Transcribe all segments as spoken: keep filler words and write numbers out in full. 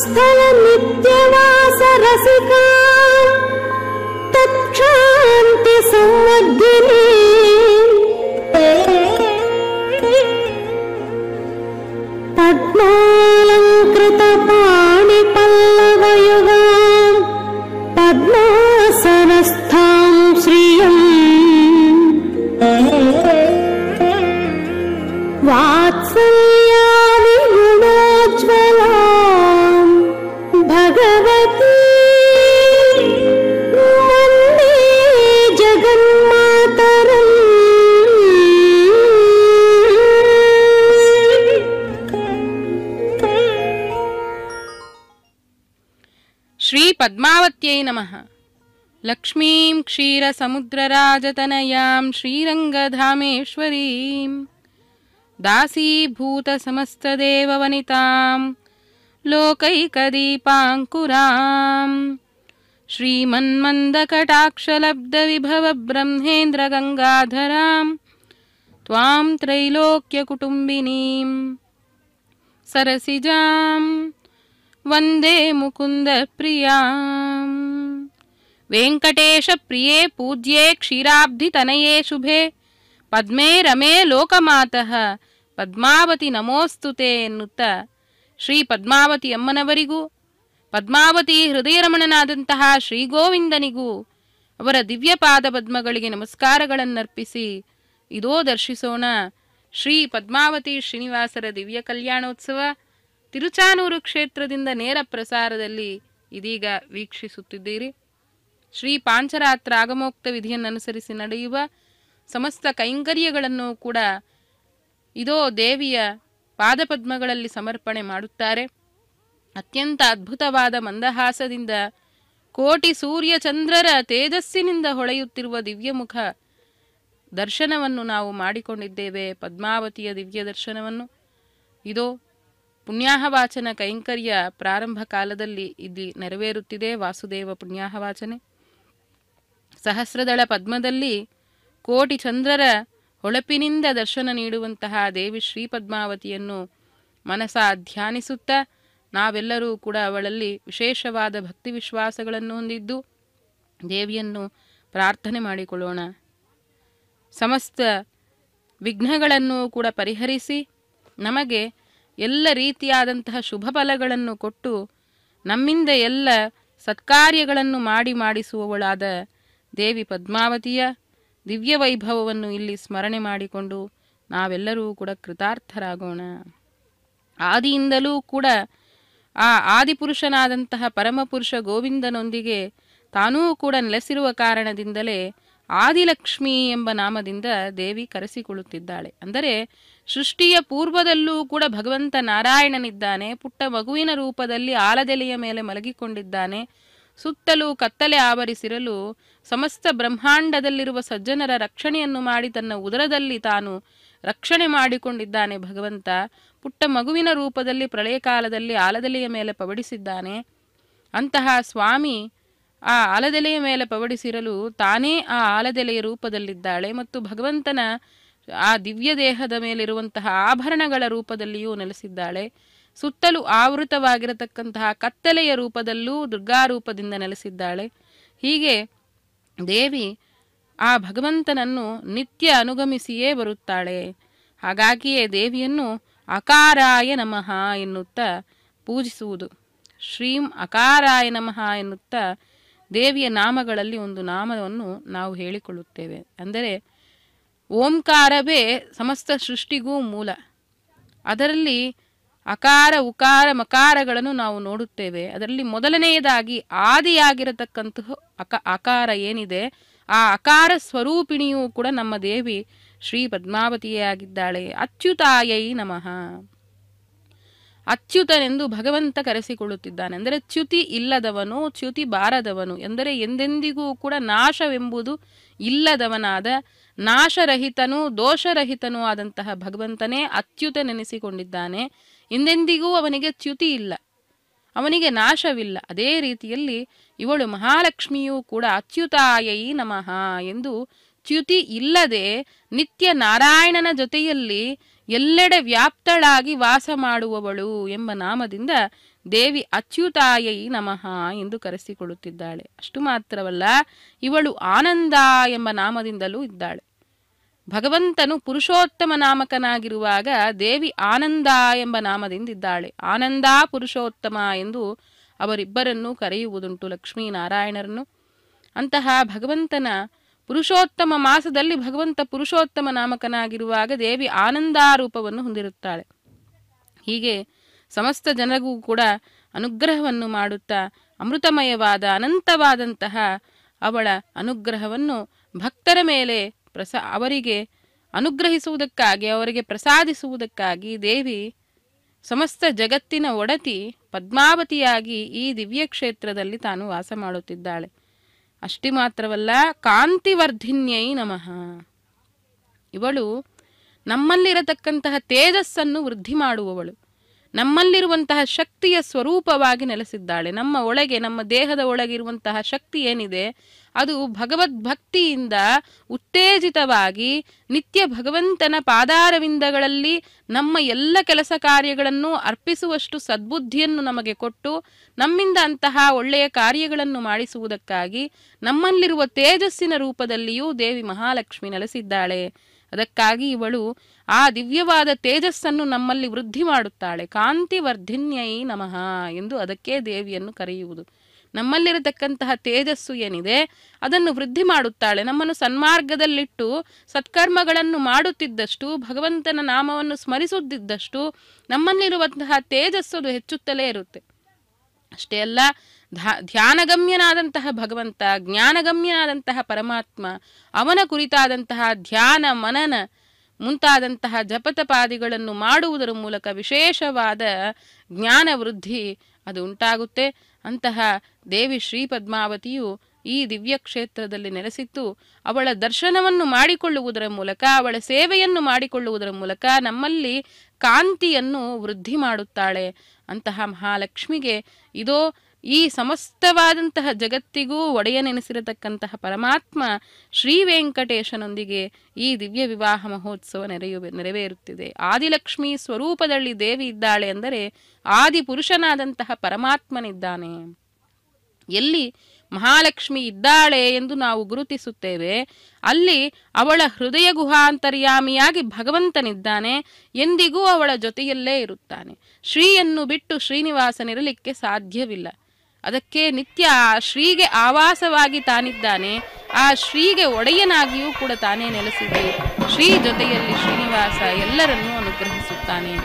ಸ್ಥಳ ನಿತ್ಯವಾಸ ರಸಿಕಾ ತತ್ಕ್ಷಾಂತಿ ಸಂವರ್ಧಿನಿ ಪದ್ಮಾಲಂಕೃತ ಪಾಣಿ ಪಲ್ಲವಯುಗಾಂ ಪದ್ಮಾಸನಸ್ಥಾಂ ಶ್ರಿಯಂ ವಾತ್ಸಲ್ಯಾನಿ ಗುಣೋಜ್ವಲಾಂ ಭಗವತಿ ವಂದೇ ಜಗನ್ಮಾತರಂ. ಶ್ರೀ ಪದ್ಮಾವತ್ಯೈ ನಮಃ. ಲಕ್ಷ್ಮೀಂ ಕ್ಷೀರಸಮುದ್ರರಾಜತನಯಾಂ ಶ್ರೀರಂಗಧಾಮೇಶ್ವರೀಂ ದಾಸೀಭೂತಸಮಸ್ತದೇವವನಿತಾಂ ಲೋಕೈಕದೀಪಾಂಕುರಾಂ ಶ್ರೀಮನ್ಮಂದಕಟಾಕ್ಷಲಬ್ಧವಿಭವಬ್ರಹ್ಮೇಂದ್ರಗಂಗಾಧರಾಂ ತ್ವಾಂ ತ್ರೈಲೋಕ್ಯಕುಟುಂಬಿನೀಂ ಸರಸಿಜಾಂ ವಂದೇ ಮುಕುಂದ ಪ್ರಿಯಾಂ. ವೆಂಕಟೇಶ ಪ್ರಿಯೇ ಪೂಜ್ಯೇ ಕ್ಷೀರಾಬ್ಧಿ ತನಯೇ ಶುಭೆ ಪದ್ಮೇ ರಮೇ ಲೋಕಮಾತಃ ಪದ್ಮಾವತಿ ನಮೋಸ್ತುತೆ ಎನ್ನುತ್ತಾ ಶ್ರೀ ಪದ್ಮಾವತಿ ಅಮ್ಮನವರಿಗೂ ಪದ್ಮಾವತಿ ಹೃದಯರಮಣನಾದಂತಹ ಶ್ರೀ ಗೋವಿಂದನಿಗೂ ಅವರ ದಿವ್ಯ ಪಾದ ಪದ್ಮಗಳಿಗೆ ನಮಸ್ಕಾರಗಳನ್ನರ್ಪಿಸಿ ಇದೋ ದರ್ಶಿಸೋಣ ಶ್ರೀ ಪದ್ಮಾವತಿ ಶ್ರೀನಿವಾಸರ ದಿವ್ಯ ಕಲ್ಯಾಣೋತ್ಸವ ತಿರುಚಾನೂರು ಕ್ಷೇತ್ರದಿಂದ ನೇರ ಪ್ರಸಾರದಲ್ಲಿ ಇದೀಗ ವೀಕ್ಷಿಸುತ್ತಿದ್ದೀರಿ. ಶ್ರೀ ಪಾಂಚರಾತ್ರ ಆಗಮೋಕ್ತ ವಿಧಿಯನ್ನನುಸರಿಸಿ ನಡೆಯುವ ಸಮಸ್ತ ಕೈಂಕರ್ಯಗಳನ್ನು ಕೂಡ ಇದೋ ದೇವಿಯ ಪಾದಪದ್ಮಗಳಲ್ಲಿ ಸಮರ್ಪಣೆ ಮಾಡುತ್ತಾರೆ. ಅತ್ಯಂತ ಅದ್ಭುತವಾದ ಮಂದಹಾಸದಿಂದ ಕೋಟಿ ಸೂರ್ಯ ಚಂದ್ರರ ತೇಜಸ್ಸಿನಿಂದ ಹೊಳೆಯುತ್ತಿರುವ ದಿವ್ಯಮುಖ ದರ್ಶನವನ್ನು ನಾವು ಮಾಡಿಕೊಂಡಿದ್ದೇವೆ. ಪದ್ಮಾವತಿಯ ದಿವ್ಯ ದರ್ಶನವನ್ನು ಇದೋ ಪುಣ್ಯಾಹವಾಚನ ಕೈಂಕರ್ಯ ಪ್ರಾರಂಭ ಕಾಲದಲ್ಲಿ ಇಲ್ಲಿ ನೆರವೇರುತ್ತಿದೆ. ವಾಸುದೇವ ಪುಣ್ಯಾಹವಾಚನೆ ಸಹಸ್ರದಳ ಪದ್ಮದಲ್ಲಿ ಕೋಟಿ ಚಂದ್ರರ ಹೊಳಪಿನಿಂದ ದರ್ಶನ ನೀಡುವಂತಹ ದೇವಿ ಶ್ರೀ ಪದ್ಮಾವತಿಯನ್ನು ಮನಸ ಧ್ಯಾನಿಸುತ್ತಾ ನಾವೆಲ್ಲರೂ ಕೂಡ ಅವಳಲ್ಲಿ ವಿಶೇಷವಾದ ಭಕ್ತಿ ವಿಶ್ವಾಸಗಳನ್ನು ಹೊಂದಿದ್ದು ದೇವಿಯನ್ನು ಪ್ರಾರ್ಥನೆ ಮಾಡಿಕೊಳ್ಳೋಣ. ಸಮಸ್ತ ವಿಘ್ನಗಳನ್ನು ಕೂಡ ಪರಿಹರಿಸಿ ನಮಗೆ ಎಲ್ಲ ರೀತಿಯಾದಂತಹ ಶುಭ ಫಲಗಳನ್ನು ಕೊಟ್ಟು ನಮ್ಮಿಂದ ಎಲ್ಲ ಸತ್ಕಾರ್ಯಗಳನ್ನು ಮಾಡಿ ಮಾಡಿಸುವವಳಾದ ದೇವಿ ಪದ್ಮಾವತಿಯ ದಿವ್ಯ ವೈಭವವನ್ನು ಇಲ್ಲಿ ಸ್ಮರಣೆ ಮಾಡಿಕೊಂಡು ನಾವೆಲ್ಲರೂ ಕೂಡ ಕೃತಾರ್ಥರಾಗೋಣ. ಆದಿಯಿಂದಲೂ ಕೂಡ ಆ ಆದಿಪುರುಷನಾದಂತಹ ಪರಮಪುರುಷ ಗೋವಿಂದನೊಂದಿಗೆ ತಾನೂ ಕೂಡ ನೆಲೆಸಿರುವ ಕಾರಣದಿಂದಲೇ ಆದಿಲಕ್ಷ್ಮಿ ಎಂಬ ನಾಮದಿಂದ ದೇವಿ ಕರೆಸಿಕೊಳ್ಳುತ್ತಿದ್ದಾಳೆ. ಅಂದರೆ ಸೃಷ್ಟಿಯ ಪೂರ್ವದಲ್ಲೂ ಕೂಡ ಭಗವಂತ ನಾರಾಯಣನಿದ್ದಾನೆ. ಪುಟ್ಟ ಮಗುವಿನ ರೂಪದಲ್ಲಿ ಆಲದೆಲೆಯ ಮೇಲೆ ಮಲಗಿಕೊಂಡಿದ್ದಾನೆ. ಸುತ್ತಲೂ ಕತ್ತಲೆ ಆವರಿಸಿರಲು ಸಮಸ್ತ ಬ್ರಹ್ಮಾಂಡದಲ್ಲಿರುವ ಸಜ್ಜನರ ರಕ್ಷಣೆಯನ್ನು ಮಾಡಿ ತನ್ನ ಉದರದಲ್ಲಿ ತಾನು ರಕ್ಷಣೆ ಮಾಡಿಕೊಂಡಿದ್ದಾನೆ ಭಗವಂತ. ಪುಟ್ಟ ಮಗುವಿನ ರೂಪದಲ್ಲಿ ಪ್ರಳಯ ಕಾಲದಲ್ಲಿ ಆಲದೆಲೆಯ ಮೇಲೆ ಪವಡಿಸಿದ್ದಾನೆ. ಅಂತಹ ಸ್ವಾಮಿ ಆ ಆಲದೆಲೆಯ ಮೇಲೆ ಪವಡಿಸಿರಲು ತಾನೇ ಆ ಆಲದೆಲೆಯ ರೂಪದಲ್ಲಿದ್ದಾಳೆ ಮತ್ತು ಭಗವಂತನ ಆ ದಿವ್ಯ ದೇಹದ ಮೇಲಿರುವಂತಹ ಆಭರಣಗಳ ರೂಪದಲ್ಲಿಯೂ ನೆಲೆಸಿದ್ದಾಳೆ. ಸುತ್ತಲೂ ಆವೃತವಾಗಿರತಕ್ಕಂತಹ ಕತ್ತಲೆಯ ರೂಪದಲ್ಲೂ ದುರ್ಗಾರೂಪದಿಂದ ನೆಲೆಸಿದ್ದಾಳೆ. ಹೀಗೆ ದೇವಿ ಆ ಭಗವಂತನನ್ನು ನಿತ್ಯ ಅನುಗಮಿಸಿಯೇ ಬರುತ್ತಾಳೆ. ಹಾಗಾಗಿಯೇ ದೇವಿಯನ್ನು ಅಕಾರಾಯ ನಮಃ ಎನ್ನುತ್ತಾ ಪೂಜಿಸುವುದು. ಶ್ರೀಂ ಅಕಾರಾಯ ನಮಃ ಎನ್ನುತ್ತಾ ದೇವಿಯ ನಾಮಗಳಲ್ಲಿ ಒಂದು ನಾಮವನ್ನು ನಾವು ಹೇಳಿಕೊಳ್ಳುತ್ತೇವೆ. ಅಂದರೆ ಓಂಕಾರವೇ ಸಮಸ್ತ ಸೃಷ್ಟಿಗೂ ಮೂಲ. ಅದರಲ್ಲಿ ಅಕಾರ ಉಕಾರ ಮಕಾರಗಳನ್ನು ನಾವು ನೋಡುತ್ತೇವೆ. ಅದರಲ್ಲಿ ಮೊದಲನೆಯದಾಗಿ ಆದಿಯಾಗಿರತಕ್ಕಂತಹ ಅಕ ಅಕಾರ ಏನಿದೆ ಆ ಅಕಾರ ಸ್ವರೂಪಿಣಿಯೂ ಕೂಡ ನಮ್ಮ ದೇವಿ ಶ್ರೀ ಪದ್ಮಾವತಿಯೇ ಆಗಿದ್ದಾಳೆ. ಅಚ್ಯುತಾಯೈ ನಮಃ. ಅಚ್ಯುತನೆಂದು ಭಗವಂತ ಕರೆಸಿಕೊಳ್ಳುತ್ತಿದ್ದಾನೆ. ಅಂದರೆ ಚ್ಯುತಿ ಇಲ್ಲದವನು, ಚ್ಯುತಿ ಬಾರದವನು, ಎಂದರೆ ಎಂದೆಂದಿಗೂ ಕೂಡ ನಾಶವೆಂಬುದು ಇಲ್ಲದವನಾದ ನಾಶರಹಿತನೂ ದೋಷರಹಿತನೂ ಆದಂತಹ ಭಗವಂತನೇ ಅಚ್ಯುತನೆನಿಸಿಕೊಂಡಿದ್ದಾನೆ. ಎಂದೆಂದಿಗೂ ಅವನಿಗೆ ಚ್ಯುತಿ ಇಲ್ಲ, ಅವನಿಗೆ ನಾಶವಿಲ್ಲ. ಅದೇ ರೀತಿಯಲ್ಲಿ ಇವಳು ಮಹಾಲಕ್ಷ್ಮಿಯೂ ಕೂಡ ಅಚ್ಯುತಾಯೈ ನಮಃ ಎಂದು ಚ್ಯುತಿ ಇಲ್ಲದೆ ನಿತ್ಯ ನಾರಾಯಣನ ಜೊತೆಯಲ್ಲಿ ಎಲ್ಲೆಡೆ ವ್ಯಾಪ್ತಳಾಗಿ ವಾಸ ಮಾಡುವವಳು ಎಂಬ ನಾಮದಿಂದ ದೇವಿ ಅಚ್ಯುತಾಯೈ ನಮಃ ಎಂದು ಕರೆಸಿಕೊಳ್ಳುತ್ತಿದ್ದಾಳೆ. ಅಷ್ಟು ಮಾತ್ರವಲ್ಲ, ಇವಳು ಆನಂದ ಎಂಬ ನಾಮದಿಂದಲೂ ಇದ್ದಾಳೆ. ಭಗವಂತನು ಪುರುಷೋತ್ತಮ ನಾಮಕನಾಗಿರುವಾಗ ದೇವಿ ಆನಂದ ಎಂಬ ನಾಮದಿಂದಿದ್ದಾಳೆ. ಆನಂದ ಪುರುಷೋತ್ತಮ ಎಂದು ಅವರಿಬ್ಬರನ್ನು ಕರೆಯುವುದುಂಟು, ಲಕ್ಷ್ಮೀನಾರಾಯಣರನ್ನು. ಅಂತಹ ಭಗವಂತನ ಪುರುಷೋತ್ತಮ ಮಾಸದಲ್ಲಿ ಭಗವಂತ ಪುರುಷೋತ್ತಮ ನಾಮಕನಾಗಿರುವಾಗ ದೇವಿ ಆನಂದಾರೂಪವನ್ನು ಹೊಂದಿರುತ್ತಾಳೆ. ಹೀಗೆ ಸಮಸ್ತ ಜನರಿಗೂ ಕೂಡ ಅನುಗ್ರಹವನ್ನು ಮಾಡುತ್ತಾ ಅಮೃತಮಯವಾದ ಅನಂತವಾದಂತಹ ಅವಳ ಅನುಗ್ರಹವನ್ನು ಭಕ್ತರ ಮೇಲೆ ಪ್ರಸಾ ಅವರಿಗೆ ಅನುಗ್ರಹಿಸುವುದಕ್ಕಾಗಿ, ಅವರಿಗೆ ಪ್ರಸಾದಿಸುವುದಕ್ಕಾಗಿ ದೇವಿ ಸಮಸ್ತ ಜಗತ್ತಿನ ಒಡತಿ ಪದ್ಮಾವತಿಯಾಗಿ ಈ ದಿವ್ಯ ಕ್ಷೇತ್ರದಲ್ಲಿ ತಾನು ವಾಸ ಮಾಡುತ್ತಿದ್ದಾಳೆ. ಅಷ್ಟೇ ಮಾತ್ರವಲ್ಲ, ಕಾಂತಿವರ್ಧಿನ್ಯೈ ನಮಃ. ಇವಳು ನಮ್ಮಲ್ಲಿರತಕ್ಕಂತಹ ತೇಜಸ್ಸನ್ನು ವೃದ್ಧಿ ಮಾಡುವವಳು, ನಮ್ಮಲ್ಲಿರುವಂತಹ ಶಕ್ತಿಯ ಸ್ವರೂಪವಾಗಿ ನೆಲೆಸಿದ್ದಾಳೆ. ನಮ್ಮ ಒಳಗೆ, ನಮ್ಮ ದೇಹದ ಒಳಗಿರುವಂತಹ ಶಕ್ತಿ ಏನಿದೆ ಅದು ಭಗವದ್ಭಕ್ತಿಯಿಂದ ಉತ್ತೇಜಿತವಾಗಿ ನಿತ್ಯ ಭಗವಂತನ ಪಾದಾರವಿಂದಗಳಲ್ಲಿ ನಮ್ಮ ಎಲ್ಲ ಕೆಲಸ ಕಾರ್ಯಗಳನ್ನು ಅರ್ಪಿಸುವಷ್ಟು ಸದ್ಬುದ್ಧಿಯನ್ನು ನಮಗೆ ಕೊಟ್ಟು ನಮ್ಮಿಂದ ಅಂತಹ ಒಳ್ಳೆಯ ಕಾರ್ಯಗಳನ್ನು ಮಾಡಿಸುವುದಕ್ಕಾಗಿ ನಮ್ಮಲ್ಲಿರುವ ತೇಜಸ್ಸಿನ ರೂಪದಲ್ಲಿಯೂ ದೇವಿ ಮಹಾಲಕ್ಷ್ಮಿ ನೆಲೆಸಿದ್ದಾಳೆ. ಅದಕ್ಕಾಗಿ ಇವಳು ಆ ದಿವ್ಯವಾದ ತೇಜಸ್ಸನ್ನು ನಮ್ಮಲ್ಲಿ ವೃದ್ಧಿ ಮಾಡುತ್ತಾಳೆ. ಕಾಂತಿವರ್ಧಿನ್ಯೈ ನಮಃ ಎಂದು ಅದಕ್ಕೆ ದೇವಿಯನ್ನು ಕರೆಯುವುದು. ನಮ್ಮಲ್ಲಿರತಕ್ಕಂತಹ ತೇಜಸ್ಸು ಏನಿದೆ ಅದನ್ನು ವೃದ್ಧಿ ಮಾಡುತ್ತಾಳೆ. ನಮ್ಮನ್ನು ಸನ್ಮಾರ್ಗದಲ್ಲಿಟ್ಟು ಸತ್ಕರ್ಮಗಳನ್ನು ಮಾಡುತ್ತಿದ್ದಷ್ಟು, ಭಗವಂತನ ನಾಮವನ್ನು ಸ್ಮರಿಸುತ್ತಿದ್ದಷ್ಟು ನಮ್ಮಲ್ಲಿರುವಂತಹ ತೇಜಸ್ಸು ಅದು ಹೆಚ್ಚುತ್ತಲೇ ಇರುತ್ತೆ. ಅಷ್ಟೇ ಅಲ್ಲ, ಧ್ಯಾನಗಮ್ಯನಾದಂತಹ ಭಗವಂತ, ಜ್ಞಾನಗಮ್ಯನಾದಂತಹ ಪರಮಾತ್ಮ, ಅವನ ಕುರಿತಾದಂತಹ ಧ್ಯಾನ ಮನನ ಮುಂತಾದಂತಹ ಜಪತಪಾದಿಗಳನ್ನು ಮಾಡುವುದರ ಮೂಲಕ ವಿಶೇಷವಾದ ಜ್ಞಾನ ವೃದ್ಧಿ ಅದು ಉಂಟಾಗುತ್ತೆ. ಅಂತಹ ದೇವಿ ಶ್ರೀ ಪದ್ಮಾವತಿಯು ಈ ದಿವ್ಯ ಕ್ಷೇತ್ರದಲ್ಲಿ ನೆಲೆಸಿದ್ದು ಅವಳ ದರ್ಶನವನ್ನು ಮಾಡಿಕೊಳ್ಳುವುದರ ಮೂಲಕ, ಅವಳ ಸೇವೆಯನ್ನು ಮಾಡಿಕೊಳ್ಳುವುದರ ಮೂಲಕ ನಮ್ಮಲ್ಲಿ ಕಾಂತಿಯನ್ನು ವೃದ್ಧಿ ಮಾಡುತ್ತಾಳೆ. ಅಂತಹ ಮಹಾಲಕ್ಷ್ಮಿಗೆ ಇದೋ ಈ ಸಮಸ್ತವಾದಂತಹ ಜಗತ್ತಿಗೂ ಒಡೆಯನೆನಿಸಿರತಕ್ಕಂತಹ ಪರಮಾತ್ಮ ಶ್ರೀ ವೆಂಕಟೇಶನೊಂದಿಗೆ ಈ ದಿವ್ಯ ವಿವಾಹ ಮಹೋತ್ಸವ ನೆರೆಯು ನೆರವೇರುತ್ತಿದೆ. ಆದಿಲಕ್ಷ್ಮಿ ಸ್ವರೂಪದಲ್ಲಿ ದೇವಿ ಇದ್ದಾಳೆ ಅಂದರೆ ಆದಿ ಪುರುಷನಾದಂತಹ ಪರಮಾತ್ಮನಿದ್ದಾನೆ. ಎಲ್ಲಿ ಮಹಾಲಕ್ಷ್ಮಿ ಇದ್ದಾಳೆ ಎಂದು ನಾವು ಗುರುತಿಸುತ್ತೇವೆ, ಅಲ್ಲಿ ಅವಳ ಹೃದಯ ಗುಹಾಂತರ್ಯಾಮಿಯಾಗಿ ಭಗವಂತನಿದ್ದಾನೆ. ಎಂದಿಗೂ ಅವಳ ಜೊತೆಯಲ್ಲೇ ಇರುತ್ತಾನೆ. ಶ್ರೀಯನ್ನು ಬಿಟ್ಟು ಶ್ರೀನಿವಾಸನಿರಲಿಕ್ಕೆ ಸಾಧ್ಯವಿಲ್ಲ. ಅದಕ್ಕೆ ನಿತ್ಯ ಆ ಶ್ರೀಗೆ ಆವಾಸವಾಗಿ ತಾನಿದ್ದಾನೆ. ಆ ಶ್ರೀಗೆ ಒಡೆಯನಾಗಿಯೂ ಕೂಡ ತಾನೇ ನೆಲೆಸಿದೆ. ಶ್ರೀ ಜೊತೆಯಲ್ಲಿ ಶ್ರೀನಿವಾಸ ಎಲ್ಲರನ್ನೂ ಅನುಗ್ರಹಿಸುತ್ತಾನೆ.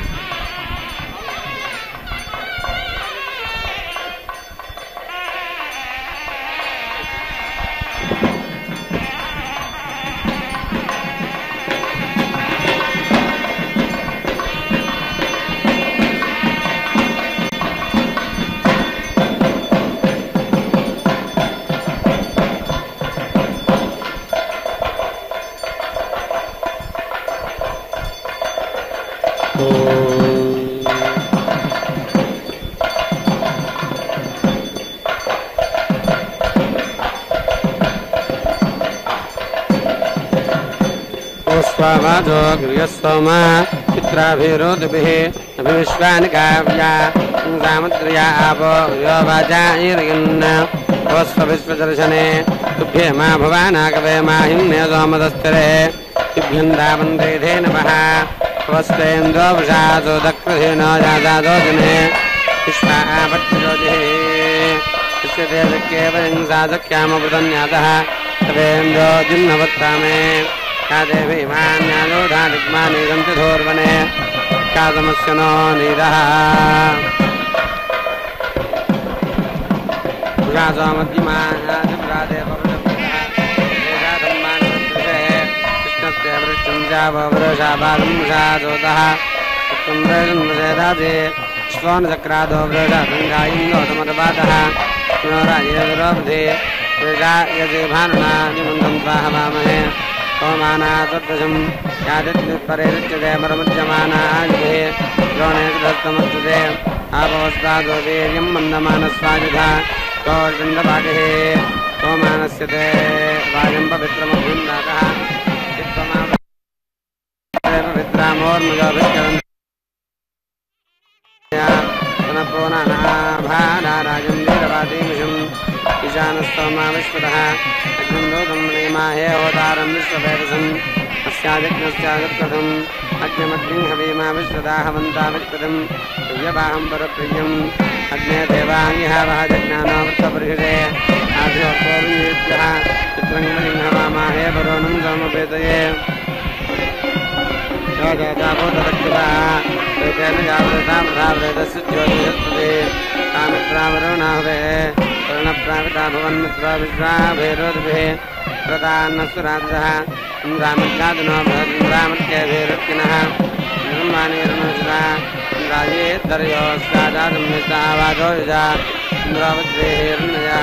स्वावादो गृहस्वमा चित्राभिरोधभिः अभिविश्वानि काव्या सामुद्र्या आपो योवाचायिर्यन् स्वविश्वदर्शने तुभ्ये मा भवानाकवे माहिम्ने सोमदस्तिरे तुभ्यन्दावन्देधे नमः स्वस्तेन्द्रो वृषासो दक्रधेनो जादादो जने विश्वापत्यज्योतिः यस्य देवक्येवं साधक्यामवृतन्यातः तवेन्द्रो जिम्नवत्तामे या देवी मान्यालोधादिग्मानि गन्तिधोर्वने कादमस्य नो नीरः पुरासो मध्यमादिव्रादे कृष्णस्य वृक्षञ्जाववृषापादं वृषादोतः उत्तम्रेषन्वसेदादे श्वोनचक्रादो वृषासङ्गायिन्दोतमतपातः पुनरायेदुरोपधे वृषा यदि भानुना निबन्धं स्वाहवामहे ओमानादृशं यादित्युत्परेरुच्यते परमुच्यमानादिभिः द्रोणेतमस्तुते आपवस्तादो वीर्यं मन्दमानस्वायुधा तोर्दण्डपाटिः ओमानस्य ते वायं पवित्रमभुन्नाथः पवित्रामोर्मुजोभिश्चरन् पुनः पुनः स्तोमा विश्वतः यज्ञं लोकं प्रेमाहे होतारं विश्ववेदसम् अस्याजज्ञस्यागत्कृतम् अग्निमग्निं हवीमा विश्वदा हवन्ता विष्कृतम् दिव्यवाहं परप्रियम् अग्ने देवाङ्गिहावः जज्ञानो वृत्तपरिहृते आद्योक्तोऽभिभ्यः चित्रं बलिं हवामाहे वरुणं समपेतये योजाभूतदक्षितः एतेन जावृता प्रधावृतस्य ज्योतिषस्तुते तामित्रावरुणाहवे वर्णप्राविता भुवन्मित्रा विश्वाभैरोद्भिः प्रदान्नस्वराजः इन्द्रामित्यादिनो बृहदिन्द्रामित्यभिरुक्किनः निर्माणीर्णोषिता इन्द्रायेद्धर्योस्ताजातुम्मिष्टावाजो युजा इन्द्रावद्रेहिर्नयः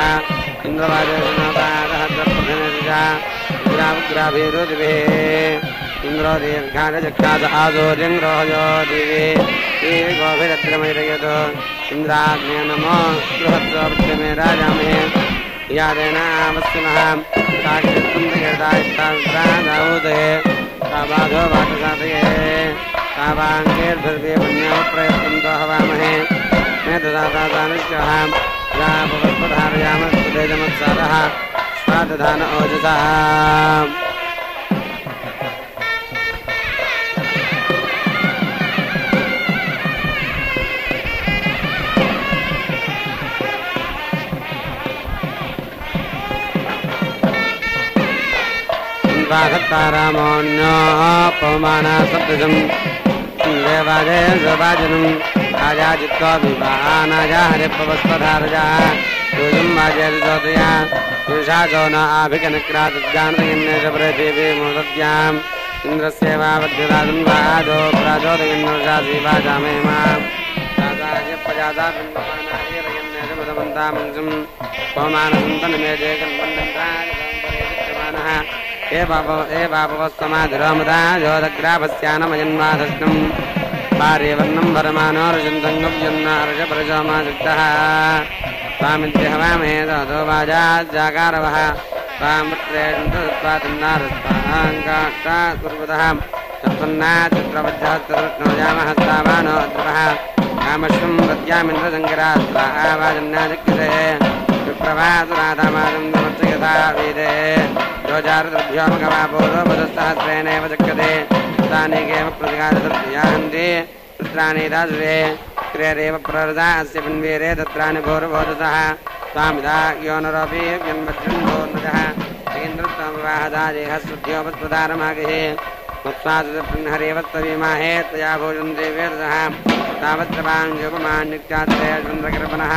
इन्द्रवाजोषणोपादहद्रप्रधनयुजा इन्द्रावग्राभिरुद्भिः इन्द्रो दीर्घागजक्षाद आदोर्यङ्ग्रोहयो दिवे ये गोभिरद्रमैरयतो इन्द्राग्ने नमो बृहत्सोऽवृत्तिमे राजामहे यादेनावस्यनः साक्षित्कुन्दकीर्तायुक्तादाऊदये ताबाधो वाचसादये तावाङ्गेर्भिर्वे पुण्यो प्रयत्नन्तो हवामहे मेधदातादानिश्चः या भवत्पधारयामस्तुतेजमत्सारः स्वादधान ओजसः वाघत्तारामोऽन्यो पवमाना सप्तशम् देवाजय स्वभाजनम् आजा चित्तो विवाहानाजा हरिपवस्पधारजा योजम् वाजयरिजोदया पुरुषाचो न आभिकनक्रातज्ञानदयन्नेशप्रदेवे मोदद्याम् इन्द्रस्येवावद्युराजम् वाजो प्राजोदयन्नोषासीवाजामेमा राजायप्रजाता बिम्बमानायरयन्नेशमदमन्तामंसम् पवमानसन्तनमेजे कन्वन्दन्ताजमानः ए बाप ए बापवस्तमाधिरोमदा जोदग्राभस्यानमयन्वाधष्टम् पार्यवर्णं भरमानो रजन्तङ्गव्यन्नारजपरजोमादिक्तः स्वामित्यहवामहे दधो वाजाजाकारवः स्वामृत्रेन्दुत्वातन्नारस्ताङ्गाष्टा कुर्वतः तत्पन्ना चित्रवज्रहस्तकृष्णो यामहस्तावानो अद्रवः कामश्वं प्रत्यामिन्द्रजङ्गिरास्त्रा आवाजन्नादिक्यते विप्रभासुराधामादं दमस्य यथा वेदे योजारद्भ्यो मघवापोरो वधस्सहस्रेणेव शक्यते तानेकेव प्रतिघाततृतीयाहन्ति पुत्राणि दासुरे क्रियरेव प्ररदा अस्य पिन्वीरे तत्राणि भोरबोधसः स्वामिदा योनरोऽपि व्यन्वज्रन्भोर्नजः तेन्द्रत्वमवाहदादेहस्वध्योपस्पदारमागहे मत्स्वासुतपिन्हरेवत्तवीमाहे तया भोजन्ते वेदसः तावत्रवाङ्गोपमान्युक्त्यात्रे चन्द्रकृपणः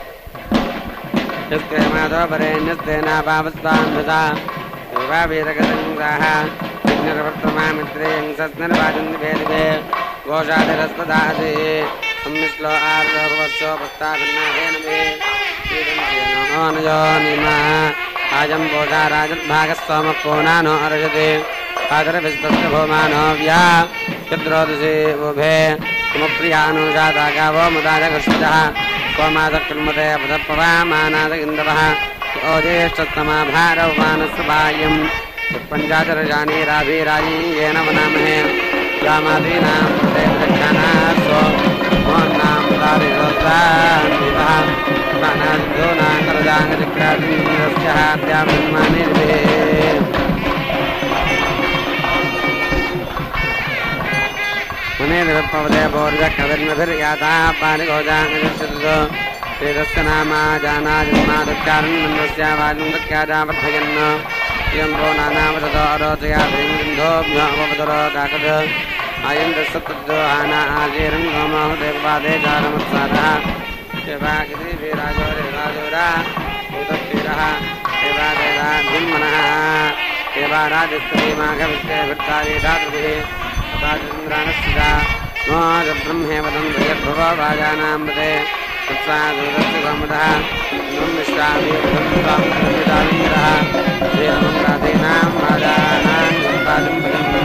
यस्ते माधवपरेण्यस्तेनापावस्तान्धता देवावीरगदङ्गाः विघ्नरवर्तमामित्रेयं सस्नर्वाजन्निभेदिभे घोषादिरस्पदासि सम्मिश्लो आर्धभवत्सोपस्ताभिन्नाहेन मे नजो निमा आजं भोजा राजद्भागस्सोमपूर्णानो अर्जते पादरभिस्तस्य भौमानो व्या चद्रोदसे उभे कुमप्रियानुजाता गावो मुदाजगस्पदः कोमादकृन्मते पदपवामानादगिन्दवः ओजेष्टस्तमाभारवमानस्वायम् उत्पञ्चाचरजानीराभिराजी येन वनामहे रामादीनां प्रदेशक्षानासो मोन्नां दारिरोत्सान्वितः प्राणादिभ्यो नाङ्करजाङ्गचक्रादिन्द्रस्यः द्यामन्मानिर्भिः मुनिर्विपवदे भोर्जकविर्नभिर्याताः पानिगोजाङ्गजश्चतुतो श्रीरस्य नामा जानाजन्मादुक्कारन्नस्यावाजुन्दक्याजावर्धयन् यम्भो नानावततो अरोचयाभिन्दोभ्यो अवतरो काकद आयन्द्रसत्तद्यो हाना आजीरं गोमाहुदेवपादे चारमत्सारः देवागिरिभिराजोरिराजोरा भूतक्षीरः देवादेवाभिन्मनः देवाराजस्त्रीमाघविष्टे भृत्तादिधातुभिः तथाचन्द्रानस्थिता नो ब्रह्मे वदन्तु यद्भवो वाजानामृते तत्सादूरस्य गोमदः ब्रह्मिष्टाभिर्ब्रह्मस्वामिदावीरः श्रीरमङ्गादीनां वाजानां उत्पादं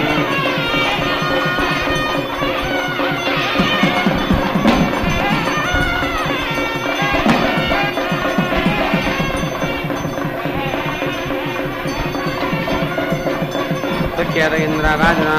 सख्यत इन्द्रावाजना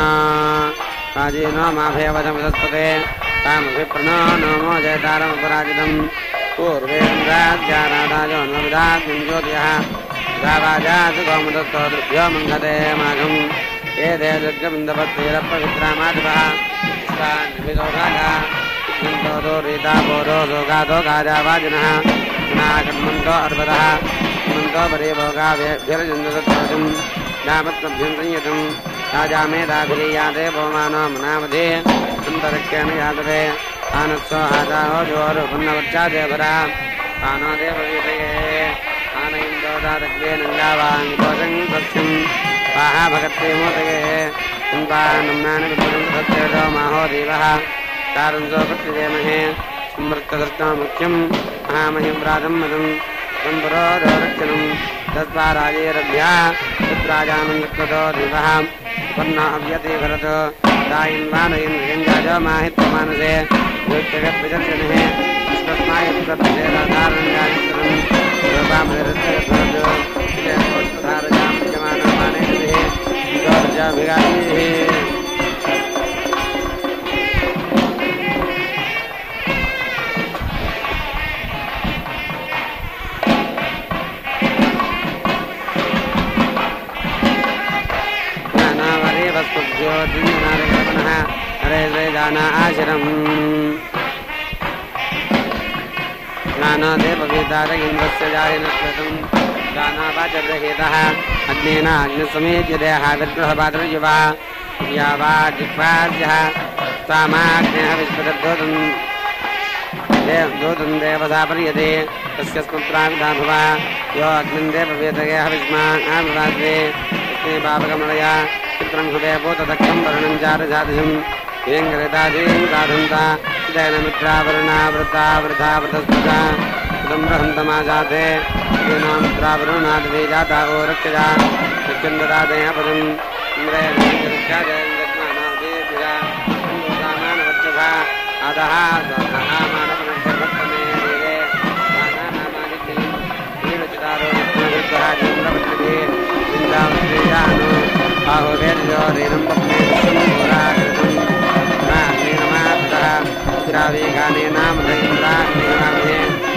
राजीनो माभेवधमसत्पते तामभिप्रणो नमो जयतारमुपराजितम् पूर्वेन्द्राद्यानादायो नवदाग्निं ज्योतिः रावाजातु गोमदत्तोभ्यो मङ्गते माघम् एते दुर्गबिन्दपत्तिरपवित्रामादिवः निमिदोगाजा विघ्नन्तो रीता बोधो सोगातो गाजावाजिनः नाकर्मन्तो अर्वदः मन्तो परिभोगाभिर्जन्दतत्वजम् दापत्नभ्यं संयतम् राजा मेधाभिरीयाते भवमानो मनावधे अन्तरिक्षेण यातवे आनत्सो आदाहो जोरुपन्नवच्चादेवरा आनो देववीतये आनयिन्दोदादग्रे नङ्गावाङ्गोजं सत्यम् वाहा भगत्ते मोदये कुम्पानम्नानि विपुलं सत्यजो माहो देवः तारुंसो पत्रिदेमहे समृद्धदृष्टो मुख्यं महामहिं व्रातं मदं सम्पुरोदरक्षणं तस्वाराजेरभ्या तत्राजानन्दो देवः पन्ना अव्यते भरत दायिन्वानयन् गङ्गाजो माहित्यमानसे योग्यविदर्शनहे तस्मायत्प्रत्येदारणं रूपामृतभरतो धारजां यमानमानेः गौरजाभिगायेः हरे श्री जाना आश्रम ज्ञानदेववेदारगिन्द्रस्य जायनकृतं गानावाचब्रहेतः अग्नेन अग्निसमेत्यदेह विद्रोहपात्रयुवः या वा जिह्वास्यः सामाग्न्यः विश्वदद्योतं द्योतं देवसा पर्यते तस्य स्मत्राविदा भवा यो अग्निन्देववेदगेह विस्मान्ते तस्मै पापकमलया चित्रं हृदय भूतदक्षं वर्णं चारजातिहं येङ्गरितादीं साधन्ता जैनमित्रावरुणावृता वृथा वृतस्पृता कृतं बृहन्तमाजाते येनामित्रावरुणाद्वे जाता ओ रक्षजा रक्षन्ददादय पदम् इन्द्रयज्ञाजयङ्गज्ञानादेभ्या मानवक्षसा अधः स्वतः मानवनक्षर्वत्तमे देवे नानानामादित्यं वीरचितारो विष्णुविद्वः चन्द्रवक्षते इन्द्रावश्रेयानो बाहुवेर्योरेनं पप्मे विष्णुपुराकृतम् रामेणमात्तः द्रावेगाने नाम दयिन्द्राग्निरामे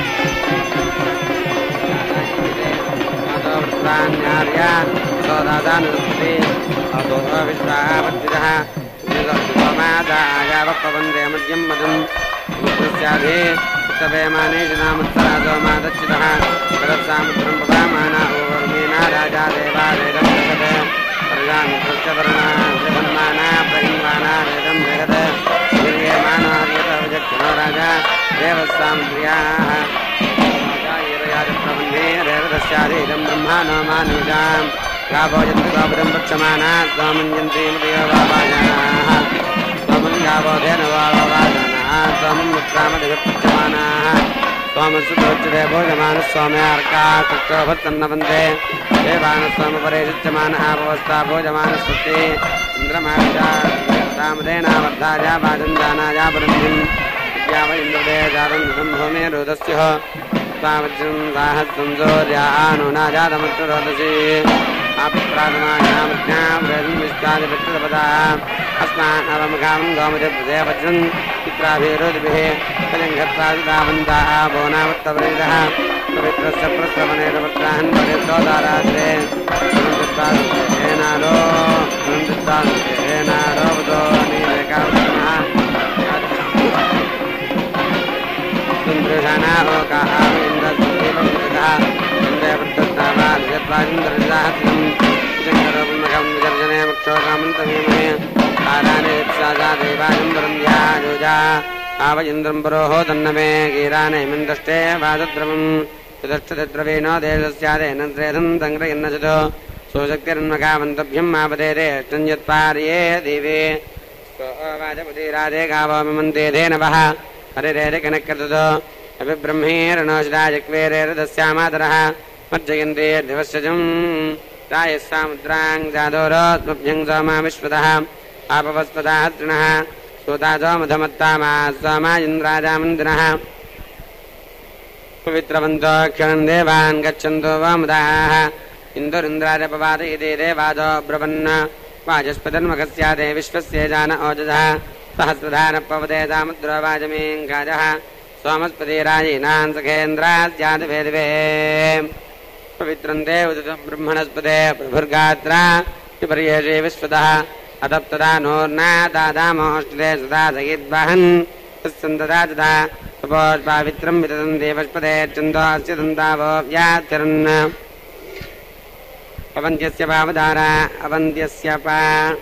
माधवृत्राण्यार्या सौदादानुरुक्ते अतो विश्वावत्तिरः मादायावपवन्दे मद्यं मदम् मुद्रस्याधे तवेमानेश नामत्सराजो मादच्युतः परत्सामुद्रं पवामाना ओर्मेना राजा देवा वेदं जगत् प्रजामित्रस्य वर्णा जगन्माना प्रहिन्वाना वेदं जगत् गिर्यमाना हर्यतवजक्षणो राजा देवस्सामुद्र्याः राजायरयाजप्रबन्धे रेवतस्याधीदं ब्रह्माणो मानुजाम् गावो यन्तु गावुदं पक्षमाना स्वामञ्जन्ते मदयो वावाजानाः स्वामं गावो धेनवो वावाजानाः स्वामं मुत्रामधिपक्षमानाः स्वामसुतोच्यते भोजमानः स्वाम्यार्काः तक्षोभत्तन्नवन्दे देवानस्वामपरे चित्यमानः भवस्ता भोजमानस्वस्ति इन्द्रमाविजा रामदेनावर्धाया वाजन्दानाया पुरन्धिं विद्याव इन्द्रदे जातं धृतं भूमे रोदस्युः तावज्रं साहस्रं जोर्यानुनाजातमत्रोदसी आप्रातमायामज्ञावृष्टादिपत्रपदाः अस्मान् अवमुखामं गोमजप्रदे वज्रं चित्राभिरोधिभिः कलिङ्गत्रादिदावन्ताः भुवनावत्तवृदः पवित्रस्य प्रस्रवणेरवत्राहन् परिष्टोदारात्रे नारो नारो वदो नीलेकावृतमः सुन्दृशानाहोकाः इन्द्रस्वदेवविदः इन्द्रवृत्तस्तावाद्यत्वादिन्द्रजाहस्रं शङ्करोपमकं विदर्शने मक्षोकामन्तमीमहे आराने साजा देवाजम्बरन्ध्या योजा आव इन्द्रं पुरोहो तन्नमे गीराने मिन्दष्टे वादद्रवम् सुदक्षद्रवेणो देशस्यादेन त्रेधं तङ्ग्रयन्नचतो सुशक्तिरन्मकावन्तभ्यम् आपदेते चञ्यत्पार्ये देवे वाजपतिराजे गावमिमन्ते धेनवः हरिरेरे कनक्रतुतो अभिब्रह्मेरणोषिराजक्वेरेरदस्यामातरः मज्जयन्ते दिवस्यजम् रायः सामुद्रां जादोरोत्मभ्यं सोमा विश्वतः आपवस्पतः तृणः सूताजो मधमत्तामा सोमा इन्द्राजामन्दिनः पवित्रवन्तो क्षणं देवान् गच्छन्तो वामुदाः इन्दुरिन्द्राजपवादयिते देवादो ब्रवन्न वाचस्पतिर्मखस्यादे विश्वस्य जान ओजसः सहस्रधारपवदे दामुद्रो वाजमेङ्गाजः सोमस्पतिराजीनां सखेन्द्रास्यादिवेदिवे पवित्रन्ते उदितं ब्रह्मणस्पते प्रभुर्गात्रा विपर्येषे विश्वतः अतप्तदा नोर्ना दादामोष्टदे सदा सहिद्वहन् तस्सन्तदा तदा तपोष्पावित्रं विदतं देवस्पते चन्दोऽस्य दन्तावो व्याचरन् अवन्त्यस्य पावदारा अवन्त्यस्य पा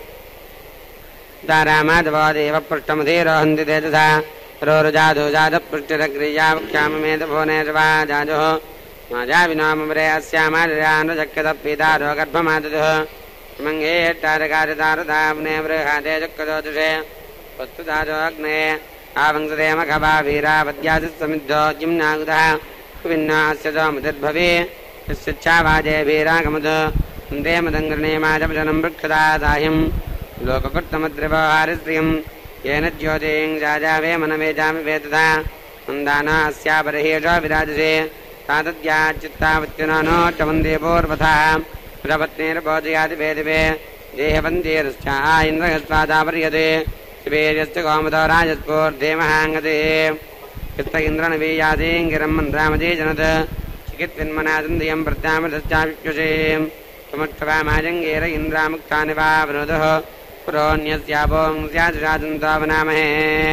दारामाधवो देवपृष्ठमधीरोहन्ति तेजसा रोरुजाधो जातपृष्ठरक्रिया वक्ष्याममेधभुवनेशवा जाजोः माजा विनोमवरे अस्यामाजयानुजक्यतपीतारो गर्भमादुः मंगेट्टारकारितारदावने बृहादे चक्रदोदुषे वस्तुदाजो अग्ने आवंसदे मखभा वीरावद्यासिसमिद्धो जिम्नागुदः कुविन्नास्य सोमतिर्भवे यस्यच्छावाजे वीरागमुद वन्दे मदङ्गृणीमाजपजनं वृक्षदा साह्यं लोककृत्तमद्रिवहारिस्त्रियं येन ज्योतिं जाजावे मनवेजामि वेदधा मन्दाना अस्यापरहेषो विराजसे तातद्याच्चित्तावत्युना नोट्टवन्दे पूर्वथा प्रपत्नेर्बोधयाति वेदिवे देहवन्देरश्चा इन्द्रयस्वादापर्यते शिवेर्यश्च कौमुदो राजस्फूर्धेमहाङ्गते यस्त इन्द्रनवीयादेङ्गिरं मन्द्रामदे जनत चिकित्विन्मनादन्दियं प्रत्यामृतश्चाविप्युषे समुत्सवामाजङ्गेर इन्द्रामुक्तानि वा वृदः पुरोऽन्यस्यापों स्यादुषादन्तावनामहे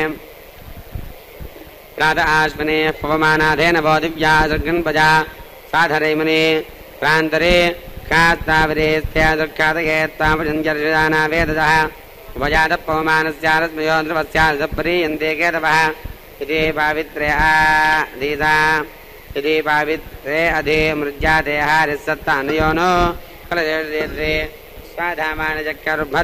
प्रातः आश्वने पवमानाधेन बोधिव्या सर्गन्पजा साधरैमने प्रान्तरे कास्तावरेस्त्यादुर्खातकेत्तापजञ्जर्षदाना वेदतः उपजातपवमानस्यारस्मयो ध्रुवस्यादपरीयन्ते केतवः इति पावित्रे आधीता इति पावित्रे अधि मृज्याते हारिस्सत्तानुयोनो कलदेशे स्वाधामानचक्करुभद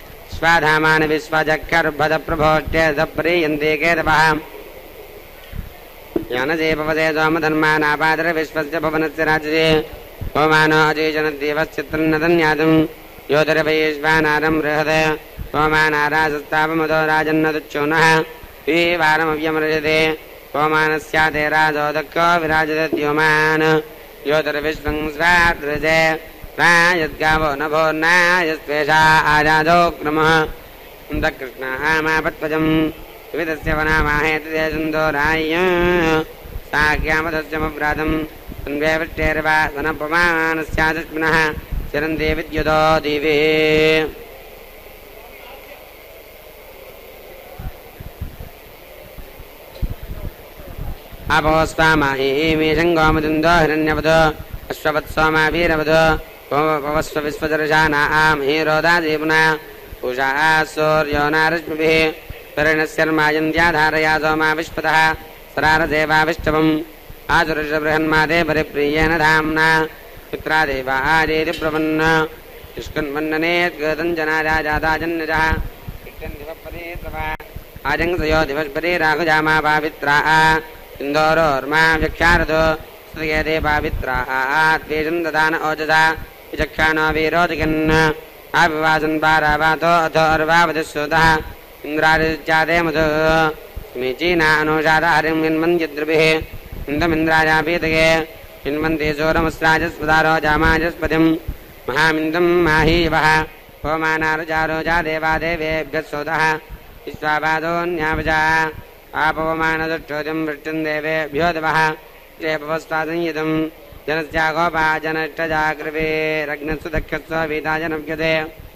स्वाधामानविश्वचक्करुभदप्रभोष्ट्यदपरीयन्ते केतवः ज्ञानदे भवते सोमधर्मानापादर विश्वस्य भवनस्य राजसे होमानो अजीजनदेवश्चित्रन्नतन्यातं योधरवैश्वानारं बृहदे होमानारासस्तापमतो राजन्नदुच्चूनः वीवारमव्यमृजते होमानस्याते राजोदक्को विराजते द्योमान् योधरविश्वं स्वाद्रजे रायद्गावो नभोर्नायस्त्वेषा आजादो क्रमः कृष्णामापत्वजम् विविधस्य वनामाहेति देशन्दोराय्य साख्यामदस्यमव्रातम् अन्वेवृष्टेर्वा वनपमानस्यादस्मिनः चिरन्ते विद्युतो दिवे आपोस्वामाहीमीशङ्गोमदुन्दो हिरण्यवधो अश्ववत्सोमा वीरवधो पवस्व विश्वदर्शानाम् हीरोदादीपुना पूषा सूर्यो नारश्मिभिः परिणस्यर्मायन्त्याधारया सोमा विश्वतः सरारदेवाविष्टवम् आचुरुषबृहन्मादे परिप्रियेण धाम्ना पित्रादेवा आदेति प्रपन्न निष्कन्वन्ननेत्कृतञ्जनाजाताजन्यजः आजङ्सयो दिवस्पति राघुजामा पावित्रा इन्दोरोर्मा व्यक्षारथो श्रियते पावित्रा द्वेषं ददान ओजसा विचक्षाणो वीरोदिकन् आविवासन् पारावातो अथो अर्वावतिश्रुतः इन्द्रादित्यादे मधु समीचीना अनुषाद हरिं यन्मन्यद्रुभिः इन्दमिन्द्राजापीतये यन्वन्ते सोरमस्राजस्पदारो जामाजस्पतिं महामिन्दं माहीवः होमानारुजारोजा देवादेवेभ्यः सोदः विश्वापादोऽन्यावजा आपवमानदुष्टोजं वृष्टिं देवेभ्यो दिवः देवस्तादंयितं जनस्यागोपा जनष्टजाकृवे रग्नस्सु दक्षस्व वीताजनव्यते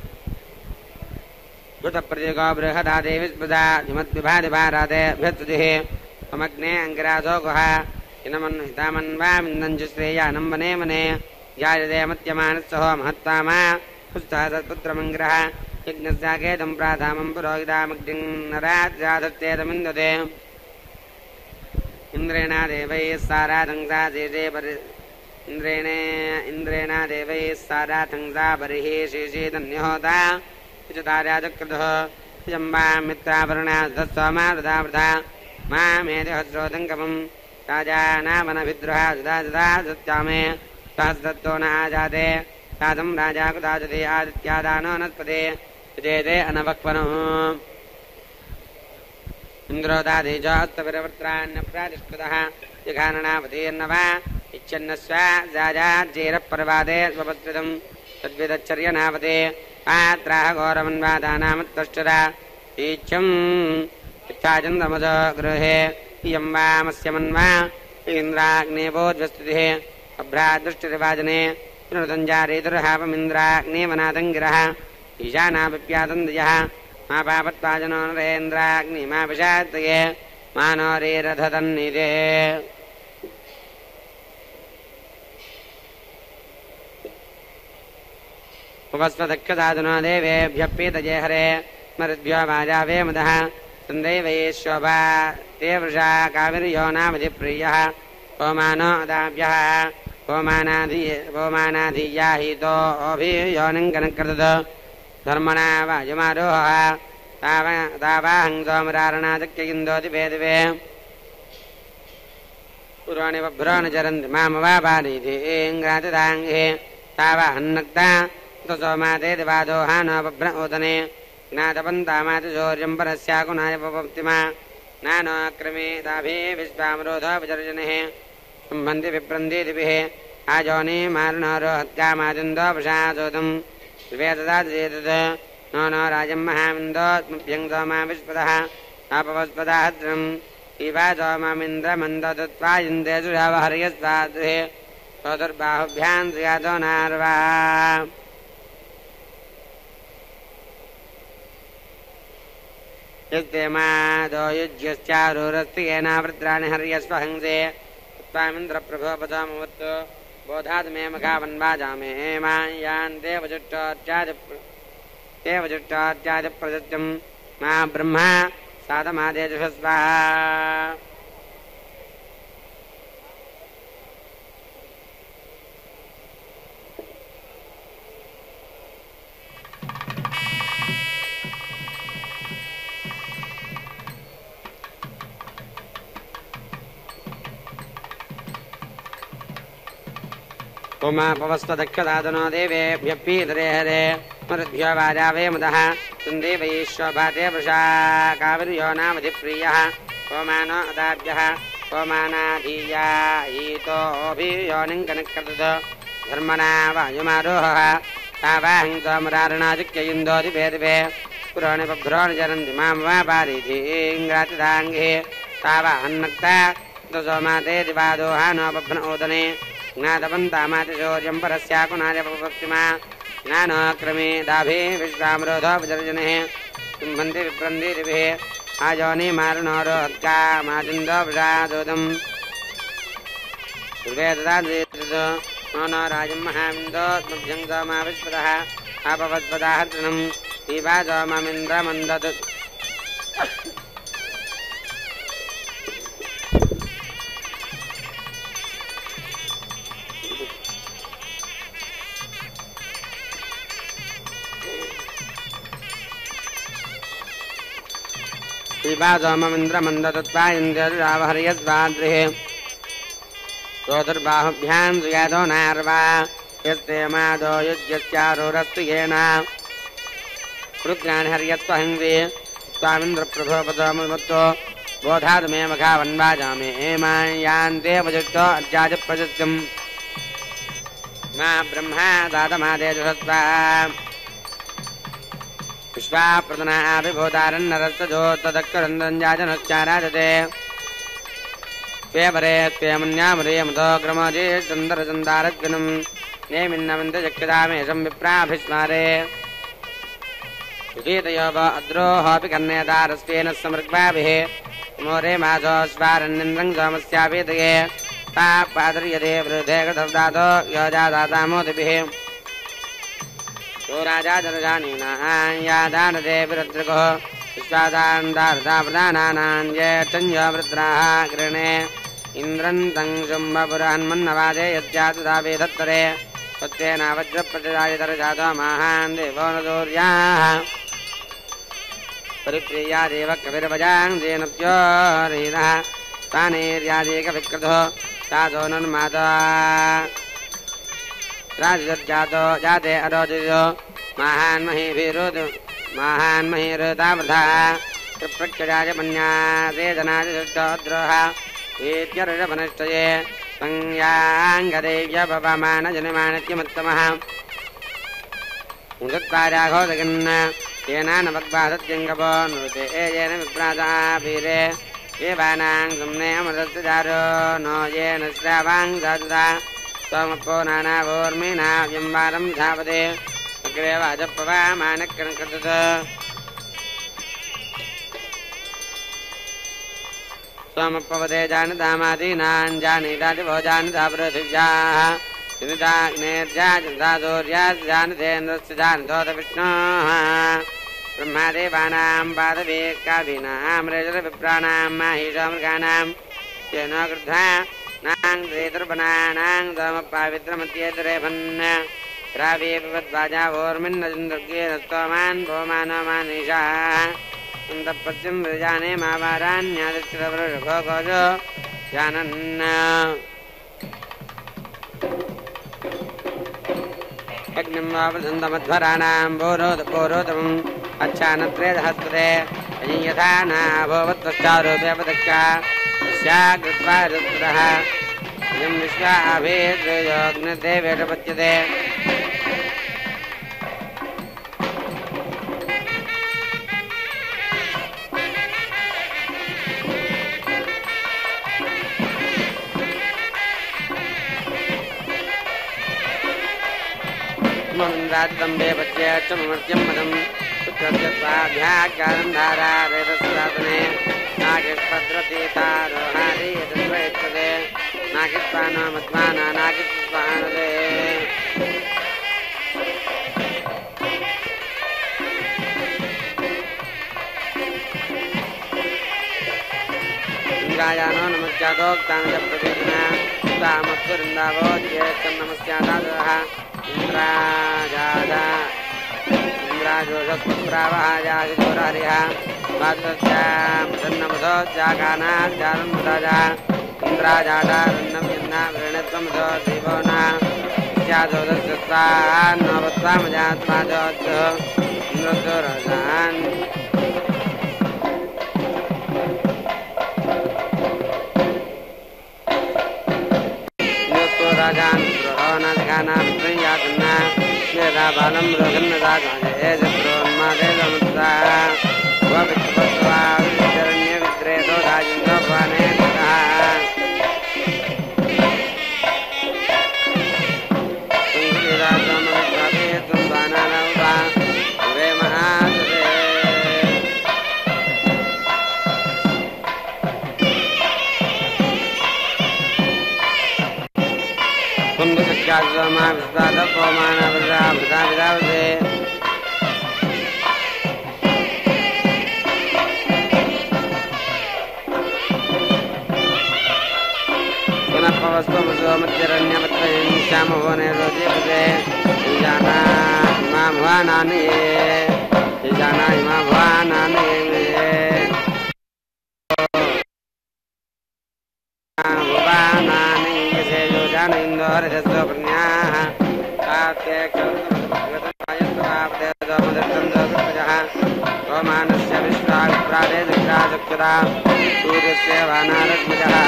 कृतप्रतिको बृहदा देवी स्पृदा धिमद्विभादिभाराते भ्यस्तुतिः समग्ने अङ्गिरासो गुहा हितामन्वामिन्दञ्च श्रेयानं वने वने जायते मत्यमानस्सहो महत्तामा पुस्तः सत्पुत्रमङ्गिरः यज्ञस्याकेतं प्राधामं पुरोहितामग्निं नराज्राधत्तेतमिन्दते इन्द्रेण देवैः साराधंसा शेषे परि इन्द्रेण इन्द्रेण देवैः साराधंसा बर्हिः शेषे धन्यहोता चतार्याचक्रतः जम्बा मित्राभरणास्तस्वमारुदावृथा मामेधिहस्रोदङ्कमं राजानामनभिद्रुहा सुधा सुधा सत्यामे सहस्रत्तो न आजाते साधं राजा कुदाजते आदित्यादानो नस्पते विजेते अनवक्वनो इन्द्रोदादेजोऽस्तविरवृत्रान्यप्रातिष्कृतः जघाननावतीर्नवा इच्छन्नस्वा जाजाज्जेरपर्वादे स्वपत्रितं तद्विदच्छर्यनावते आत्राह घोरमन्वादानामत्तष्टरा ईच्छम् इच्छाचन्दमदो गृहे इयं वामस्य मन्वा इन्द्राग्ने बोध्वस्तुतिः अभ्रादृष्टिर्वाजने पुनरुतञ्जारेतुर्हापमिन्द्राग्ने वनादङ्गिरः ईशानापिप्यातन्दयः मा पापत्वाजनो नरेन्द्राग्नि मा पिशात्तये मा नो रेरधतन्निधे उपस्वदक्षसाधनो देवेभ्यः पीतये हरे स्मृद्भ्यो वाजावे मदः सन्दैवैश्वभा ते वृषा काविर्यो नामधिप्रियः ओमानो अदाभ्यः ओमानाधि ओमानाधिया हितो अभियोनिङ्कनकृतः धर्मणा वायुमारोहः तावा तावाहं सोमरारणादक्यगिन्दोति दिवे पुराणि बभ्राणि चरन्ति मामवापारीति इङ्ग्रातिदाङ्गे तावाहन्नक्ता सोमाते दिवादोहानो बभ्र ओदने ज्ञातपन्तामातिशौर्यं परस्याकुनाय पपप्तिमा नानो क्रमे ताभि विश्वामरोधो विजर्जनेः सम्बन्धि विप्रन्ति दिभिः आजोनि मारुणोरो हत्यामादिन्दो प्रसादोदम् द्वेतदादिरेतद् नो नो राजं महामिन्दोत्मुभ्यं सोमा विस्पदः आपवस्पदाहद्रम् इवा सोमामिन्द्रमन्ददत्त्वा इन्द्रेषु हर्यस्वाद्रे सोदुर्बाहुभ्यां श्रियातो नार्वा यस्ते मादो युज्यश्चारूरस्ति येनावृत्राणि हर्यस्व हंसे त्वामिन्द्रप्रभोपदामवत्तु बोधात् मे मघावन्वाजामे मायान् देवजुट्टोर्चादि देवजुट्टोर्चादिप्रदत्यं मा ब्रह्मा साधमादेजुषस्वाहा उमा पवस्वदक्षदादनो देवेभ्यः पीतरे हरे स्मृद्भ्यो वाजावे मदः सन्देवैश्वभाते वृषा काविर्यो नामधिप्रियः ओमानो अदाभ्यः ओमानाधीया हीतोऽभियोनिङ्कनकृतः धर्मणा वायुमारोहः तावाहं सोमरारणादिक्ययुन्दोति दिवे पुराणि बभ्राणि चरन्ति मां वापारीति इङ्ग्रातिदाङ्गे तावाहन्नक्ता सोमाते दिवादोहानो बभ्न ओदने ज्ञातपन्तामातिशौर्यं परस्याकुनाय पपप्तिमा नानो क्रमे दाभि विश्वामरोधो विजर्जनेः सम्बन्धि विप्रन्ति दिभिः आजोनि मारुणोरो हत्यामादिन्दो प्रसादोदम् द्वेतदादिरेतद् नो नो राजं महामिन्दोत्मुभ्यं सोमा विस्पदः आपवस्पदाहद्रणम् इवा सोममिन्द्रमन्दत् इवा सोममिन्द्रमन्दत्त्वा इन्द्ररावहर्यस्वाद्रिः सोदुर्बाहुभ्यां सुयातो नार्वा यस्ते मादो युज्यस्यारूरस्तु येन रुद्राणि हर्यस्वहंसि स्वामिन्द्रप्रभोपदोमुत्तो बोधात् मे मघावन्वाजामे मायान्ते वजुष्टो अर्जादिप्रशस्त्यं मा ब्रह्मा दातमादेजुषस्वा विश्वाप्रदनाभिभूतारन्नरस्तजोत्तदक्षरन्दञ्जाजनश्चाराजते स्वेपरे स्वेमन्यामरेमतो क्रमोजिचन्दरचन्दारग्नम् नेमिन्नविन्दचक्षुदामेशं विप्राभिस्मारे सुचेतयो व अद्रोहोऽपि कर्णेतारस्तेन समृग्भाभिः मोरे मासो स्वारण्यन्द्रं सोमस्यापीतये ता पादर्यते वृद्धे गतवदातो योजादातामोदिभिः यो राजा जरजानीना यादानदे विरद्रगो विश्वादान्दारदाप्रदानानाञ्जेष्ठञ्जो वृद्राः गृणे इन्द्रन्तं शुम्भपुरहन्मन्नवादे यज्जातुदावेधत्तरे सत्येन वज्रप्रतिदायतरजातो माहान् देवो न सूर्याः परिप्रिया देव कविर्वजां जेनप्योरीरः तानेर्यादेकविक्रतो तातो नन्माता राजजातो जाते अरोजितो महान्महीभिरुद् महान्महीरुतावृथा प्रप्रक्षजाजमन्यासे जनाजष्टोद्रोह इत्यरुजपनिष्ठये संयाङ्गदेव्य भवमानजनमानत्यमुत्तमः मुदत्पाराघोदगन् येनानवग्बाधत्यङ्गपो नृते येन विप्राताभिरे Yevanang Sumne Amratajaru No Yena Sravang Sadda Samapo Nana Vormina Yambaram Dhavade Greva Japava Manakaran Katata Samapavade Janadamadina Janita Devojana Pratija Junita Nerja Jantadurya Janatendra Siddhanta Vishnu Brahmadevanam Padavikavinam Rajara Vipranam Mahishamurganam Jenagrdha Nang Dretarbananang Dhamapavitramatiyadravanna Ravi Vivatvaja Vormin Najindurgi Rastoman Bhomanomanisha Undapatim Vijane Mavaran Yaditravara Gogojo Jananna Agnimavandamadvaranam Borod Borodam Achanatredhastre Ayyathana Bhavatvacharu Devadaka Syagritvarutraha Yam Vishwa Abhedra Yogna Devedapachyade Radambe Bacchya Chamamartyam Madam Sutratyatvaabhyakaram Dhara Vedasratane Nagis Padrati Taro Hari Yadasvaitade Nagis Pano Matmana Nagis Svanade Indrayano Namasyadok Tanja Pravedana Samatvarindavo Dhyekam Namasyadadaha Indra Jada Indra Joseph Pravaja Jurariha Madhya Madannamado Jagana Jaran Madaja Indra Jada Rannam Yinna Vrinattamado Divona Jadod Sutta Navatvam Jatma Jodho Indra Rajan Indra Rajan Prona Gana Priyatna Shira Balam Rogan Raja Ezapron Madela Mutta Vavitpatva Vidaranya Vidredo Rajindra Vaneta Sungura Samavitvavi Tumbana Nava Uve Mahadeve Kundu Sikazama Vistada Pomana Vira Vira Vira Vira Pavastu Matiranya Matrayin Shamavane Rodipade Ijana Imamvanani Ijana Imamvanani Imamvanani Yaseyo Jana Indor Jasopranya Ate Kalutamatam Ayatavapde Domadam Dosapajaha Romanasya Vishwag Prade Zikra Zakura Surya Sevanaratmajaha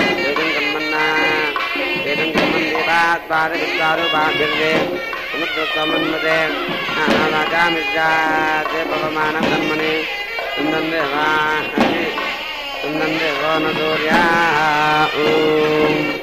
Vedam Kaman Devat Bhara Vittaru Bhagirve Samudra Samannade Anavaja Mizja Devavamanam Dhammani Sundam Deva Sundam Deva Nadurya Om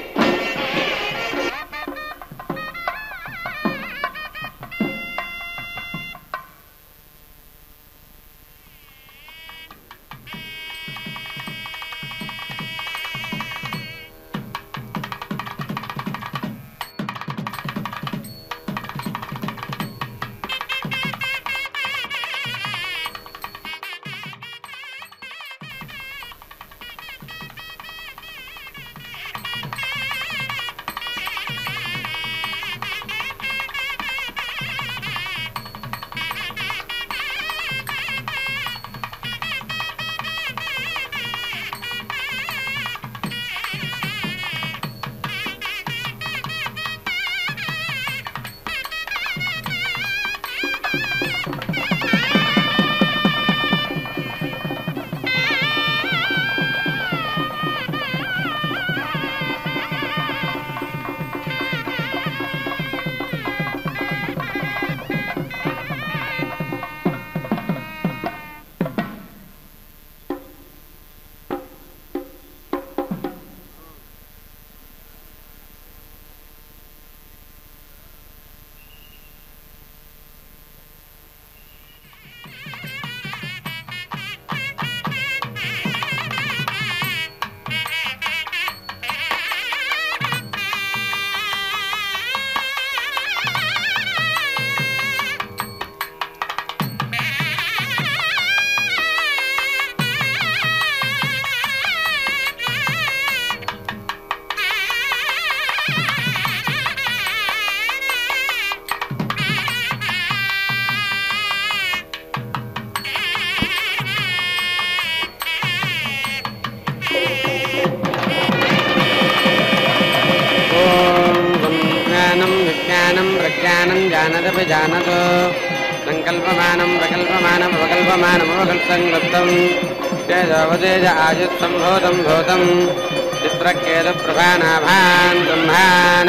జ్ఞానం ప్రజ్ఞానం జానదపి జానతో సంకల్పమానం ప్రకల్పమానం అవకల్పమానం అవకల్పం గుప్తం తేజోవతేజ ఆయుత్ సంభూతం భూతం చిత్రకేతు ప్రభానాభాన్ బ్రహ్మాన్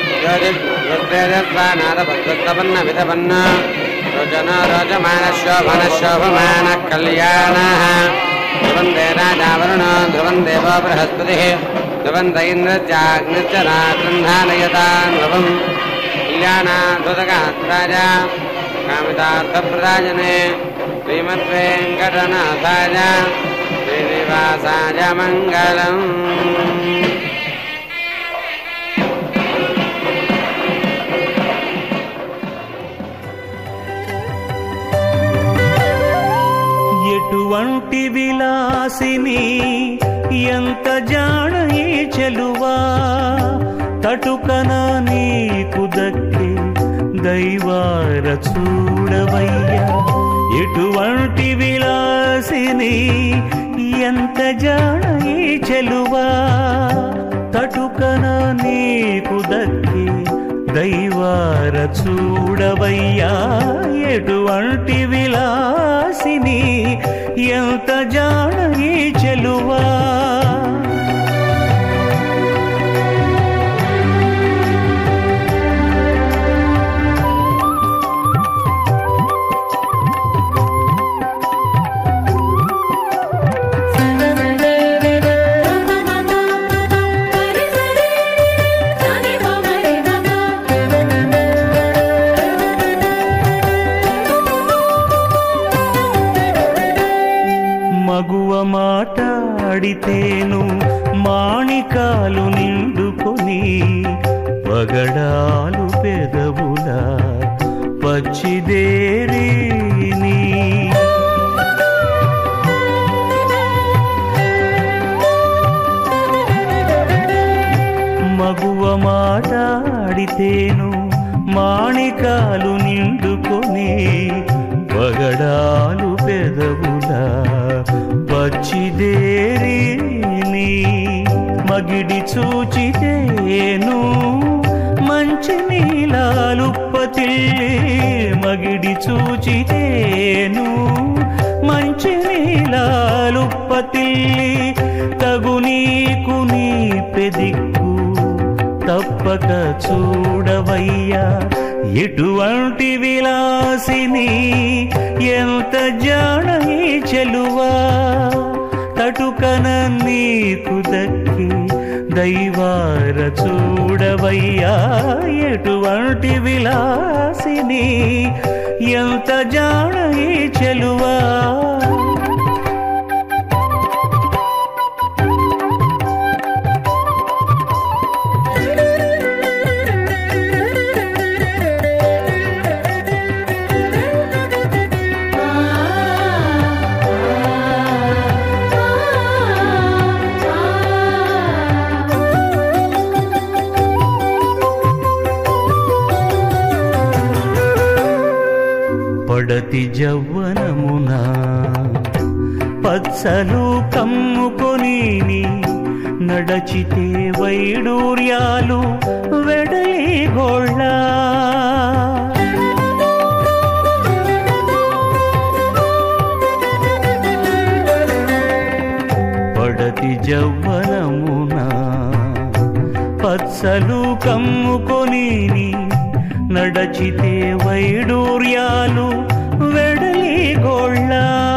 జ్యోతిర్తేజస్వానాదపన్న విధపన్న రోచన రోచమాన శోభన శోభమాన కళ్యాణ ధ్రువందే రాజావరుణ ధ్రువం దేవో బృహస్పతి ధ్రువంత ఇంద్రచాగ్నిశ్చరాగృహాలయతాన్ ధ్రువం కళ్యాణాధుతగాత్రాజ కామితార్థప్రదాయనే శ్రీమద్వేంకటనాథాయ శ్రీనివాసాయ మంగళం. ఎటువంటి విలాసిని ఎంత జాణ ఈ చెలువా తటుకన నీకు దక్కే దైవార చూడవయ్యా. ఎటువంటి విలాసిని ఎంత జాణ ఈ చెలువా తటుకన నీకు దక్కే దైవార చూడవయ్యా. ఎటువంటి విలాసిని ఎంత జాణ ఈ చెలువా. మగువ మాటాడితేను మాణికాలు నిండుకొని పగడాలు పెదవుల పచ్చిదేరిని. మగువ మాటాడితేను మాణికాలు నిండుకొని పగడాలు పెదవుల పచ్చిదేరిని. మగిడి చూచితేను మంచి నీలాలుప్పతిల్లి. మగిడి చూచితేను మంచి నీలాలుప్పతిల్లి. తగు నీకు నీ పెదిక్కు తప్పక చూడవయ్యా. ఎటువంటి విలాసిని ఎంత జాణ ఈ చెలువా తటుకన నీకు దక్కి దైవార చూడవయ్యా. ఎటువంటి విలాసిని ఎంత జాణ ఈ చెలువా. పడతి జవ్వనమున పచ్చలు కమ్ముకొని నడచితే వైడూర్యాలు వెడలి గోళ్ళ. పడతి జవ్వనమున పచ్చలు కమ్ముకొని నడచితే వైడూర్యాలు వెడలి గోళ్ళ.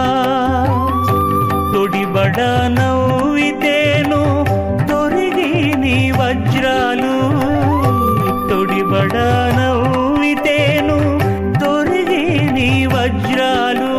తొడిబడ నవ్వితేను తొరిగి నీ వజ్రాలు. తొడిబడ నవ్వితేను తొరిగి నీ వజ్రాలు.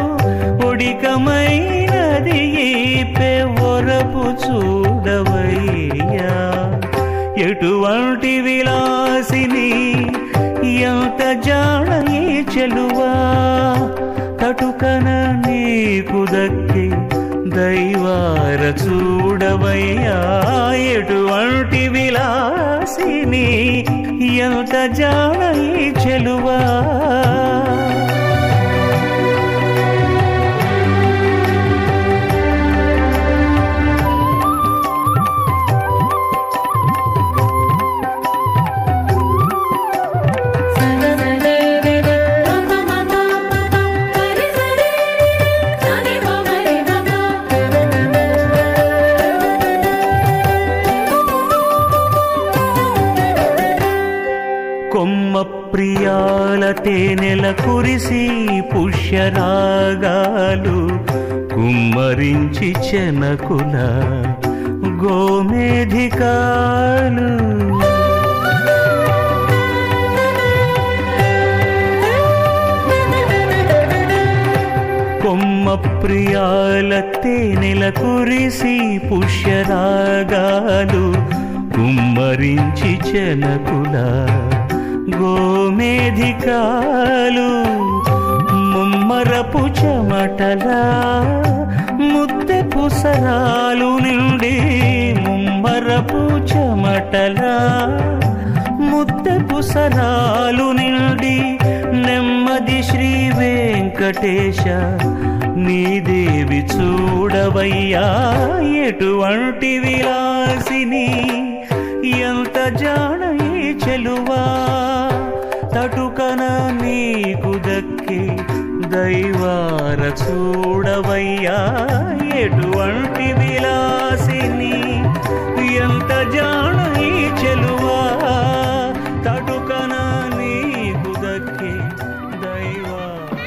ఒడికమైనది పెవరపు చూడవయ్యా. ఎటువంటి విలాసిని ఎంత జాణ ఈ చెలువా తటుకన నీకు దక్కి దైవార చూడవయ్యా. ఎటువంటి విలాసిని ఎంత జాణ ఈ చెలువా. కురిసి పుష్యరాగాలు కుమ్మరించి చెనకుల గోమేధికాలు కొమ్మ ప్రియాల తేనెల కురిసి పుష్యరాగాలు కుమ్మరించి చెనకుల గోమేధికాలు ముమ్మరపు చెమటల ముద్దె పుసరాలు నిండి ముమ్మరపు చెమటల ముద్దె పుసరాలు నిండి నెమ్మది శ్రీ వెంకటేశ నీదేవి చూడవయ్యా ఎటువంటి విలాసిని ఎంత జానయే చెలువా తటుకన నీకు దక్కి దైవార చూడవయ్యా ఎటువంటి విలాసిని ఎంత జానయే చెలువా తటుకన నీకు దక్కి దైవా.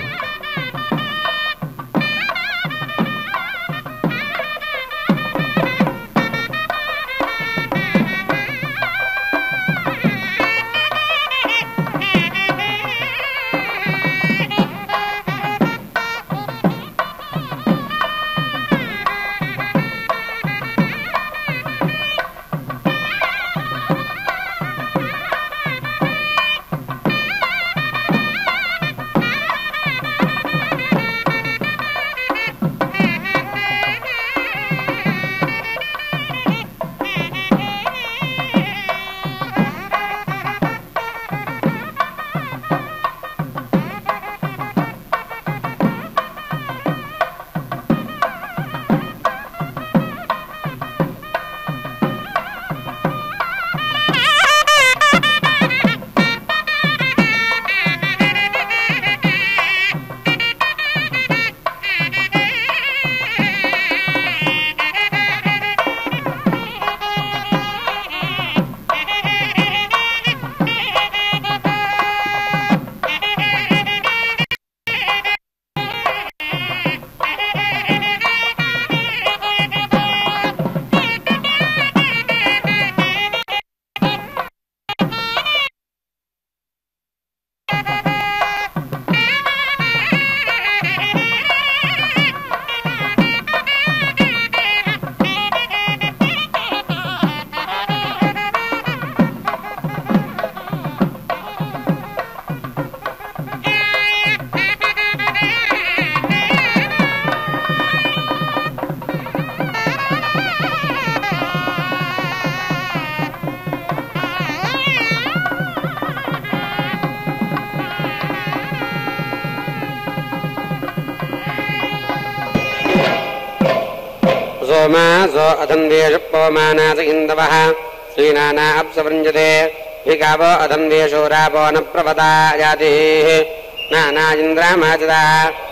सोमासो अथन्वेषु पवमानास इन्दवः श्रीनाना अप्सवृञ्जते भिगावो अथन्वेषु रावो न प्रपदा जातिः नाना इन्द्रामाचदा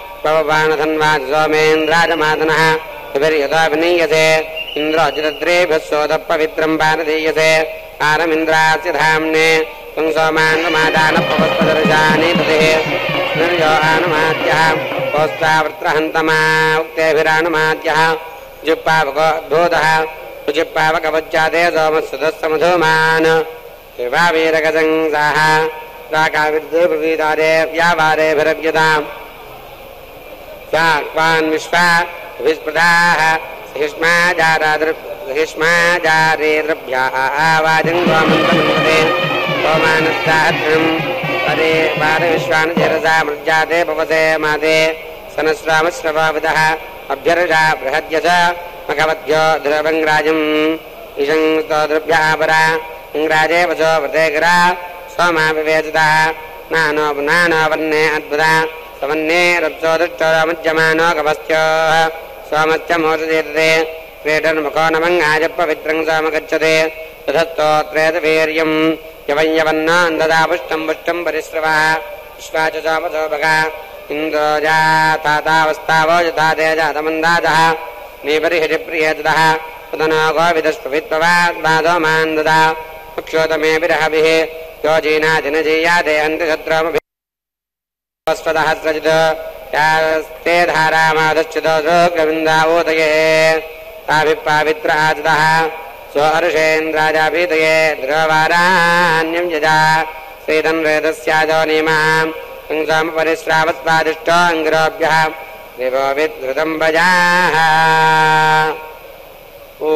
पवपानथन्वाच सोमेन्द्राजमातनः विपर्यता विनीयसे इन्द्रोचितद्रेभ्यः सोदः पवित्रम् पानदीयसे आरमिन्द्रास्य धाम्ने त्वं सोमान्नमादानपवस्पदर्शानि पतिः निर्यो आनुमाद्यः पोस्तावृत्रहन्तमा उक्तेभिरानुमाद्यः जिप्पावकोद्भूतः सुजिप्पावकवच्चाते सोमस्सुतस्तमधूमान् कृपावीरकसंसाः प्राकाविद्युपवीतारे व्यावारेभिरव्यताम् स्वाक्वान् विश्वा विस्पृताः सहिष्माजारेद्रभ्याः वाजङ्गोमन्तमन्वते सोमानस्ताहत्रम् परे पारविश्वानुजरसा मृज्जाते पवसे माते सनस्रामश्रवाविदः अभ्यर्षा बृहद्यस मखवद्भ्यो ध्रुवङ्ग्राजम् इषङ्स्तोद्रुभ्यः परा इङ्ग्राजे वसो व्रतेकरा सोमा विवेचितः नानो नानो वन्ने अद्भुता सवन्ने रप्सो दृष्टोरमुज्यमानो कवस्त्योः सोमस्य मोचयेतते क्रीडन्मुखो नमङ्गाज पवित्रं सोमगच्छते तथस्तोत्रेत वीर्यम् यवञ्यवन्नो ददा पुष्टम् पुष्टम् परिश्रवः विश्वा च सोमसो भगा इन्द्रो जातावस्तावो यथा तेजातमन्दाजः नीपरिहरिप्रियेतदः पुतनो गोविदस्पवित्ववाद्वादो मान् ददा क्षोतमेभिरहभिः योजीनादिनजीयाते अन्तिशत्रुमभि स्वदहस्रजिते धारामाधश्चिदोग्रविन्दावोदये ताभिपावित्राजितः स्वहर्षेन्द्राजाभीतये ध्रुववारान्यं यजा श्रीधन् वेदस्याजोनिमां संसामपरिश्रावस्वादिष्टो अङ्गिरोभ्यः देवो विद्धृतं भजाः ॐ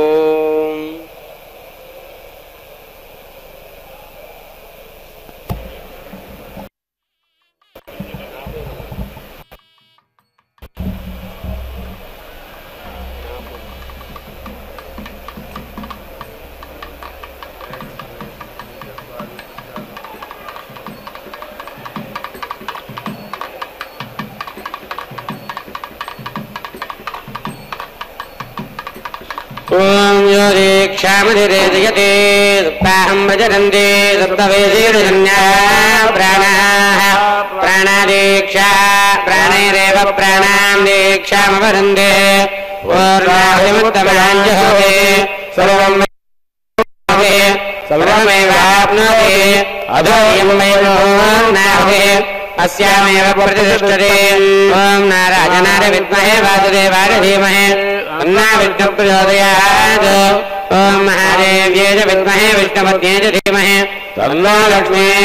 ओम यो दीक्षामधिरेदयते सुप्ताहं भजरन्ते सप्तवेदीर्जन्या प्राणाः प्राणादीक्षा प्राणैरेव प्राणां दीक्षामवरन्ते पूर्णाहुतिमुत्तमाञ्जहोते सर्वं सर्वमेवाप्नोति अधो यं वैर्नाहुते अस्यामेव प्रतिष्ठते ओम नारायणाय विद्महे वासुदेवाय धीमहि तन्नो विष्णुः प्रचोदयात् ओम महादेव्यै च विद्महे विष्णुपत्न्यै च धीमहि तन्नो लक्ष्मीः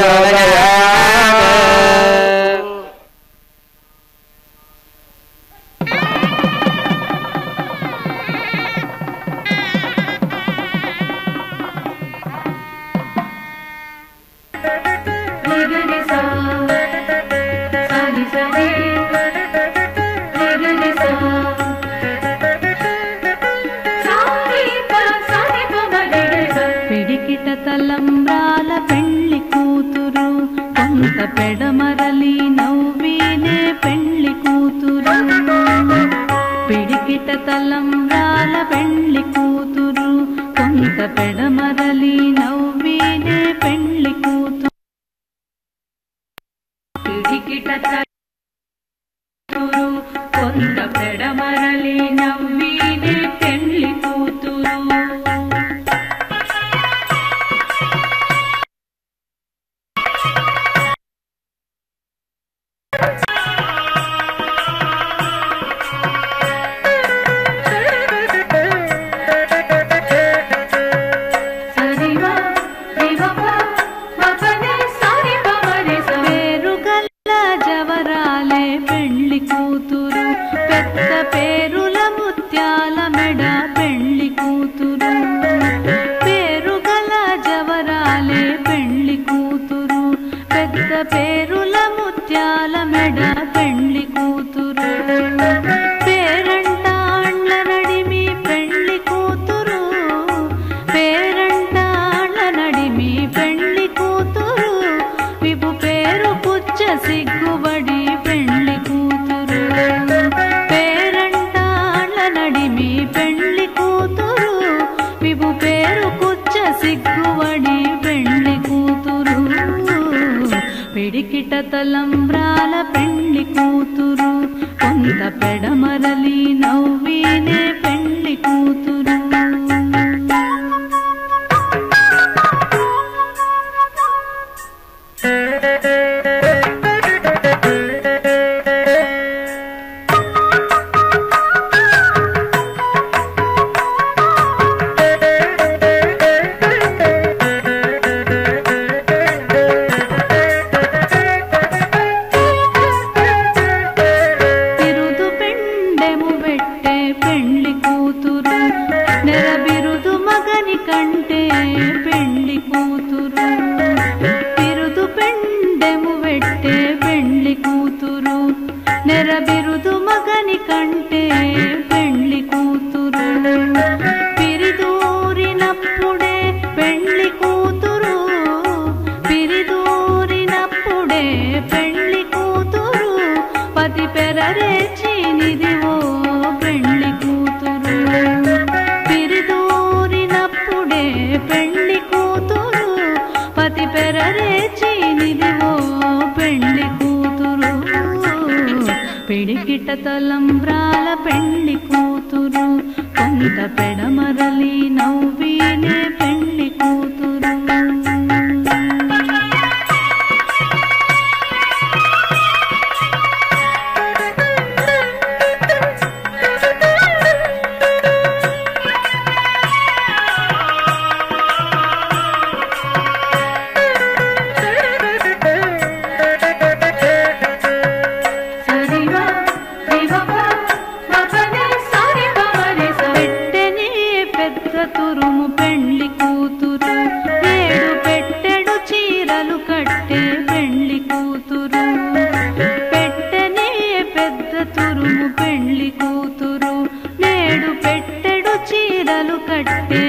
प्रचोदयात्। తలంబ్రాల పెళ్లి కూతురు కొంత పెడమరలి నవ్వినే పెళ్లి కూతురు పిడికిట తలంబ్రాల పెళ్లి కూతురు కొంత పెడమరలి నవ్వినే పెళ్లి కూతురు పిడికిట తలంబ్రాల కొంత పెడమరలి నవ్వినే పెళ్లి కూతురు పిడికిట తలంబ్రాల పెళ్లి కూతురు కొంత పెడమరలి నవ్వినే పెళ్లి కూతురు పిడికిట తలంబ్రాల పెళ్లి కూతురు కొంత పెడమరలి నవ్వినే పెళ్లి కూతురు పెట్టెడు చీరలు కట్టె